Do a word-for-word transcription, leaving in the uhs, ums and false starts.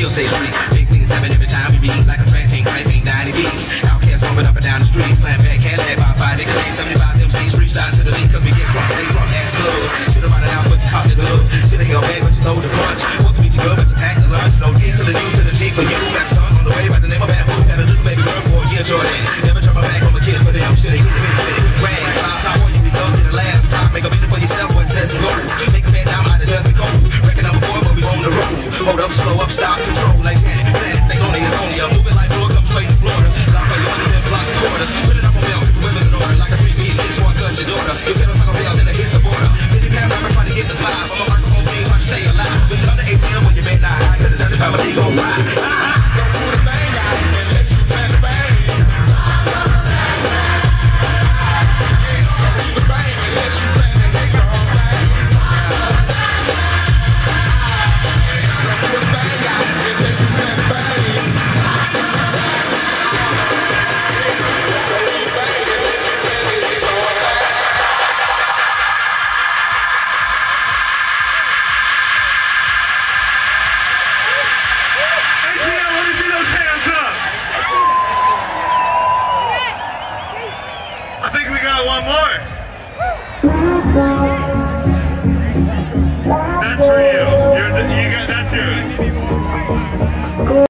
still stay free. Big things happen every time we meet, like a fat tank, I think ninety beats. Outcasts bumping up and down the street, slam back, Cadillac, five five, they claim seventy-five M Cs, reached out to the league, cause we get drunk, stay drunk, act club. Should've run it out, but you caught the hood. Should've held back, but you throw the punch. Want to meet you good, but you packed the lunch. No D to the U to the G for you. Got son on the way by the name of Bad Boo. Had a little baby girl for a year, Jordan. Never turn my back on the kids, but them should've hit the big rag. Top one, you be go to the lab. Top, make a vision for yourself, one says some gold. Make a man down out of just the cold. Reckon number four, but we on the road. Hold up, slow up, stop, control like Candy. Planets, think only is only a moving like floor, come straight to Florida. Lock for your money, ten blocks and quarters. Put it up on mail, put the women in order. Like a three-piece, bitch, one cut your daughter. You feel like a real, then I hit the border. fifty pound rapper trying to get the five. I'm a microphone king, trying to stay alive. When you come to A T M, when you bet not high, cause it's nothing family gon' ride. Don't pull the thing out unless you plan the bang. Don't leave the bang unless you plan the next whole thing. Don't pull the thing out unless you plan the bang. I think we got one more. That's for you. You're the, you got, that's yours.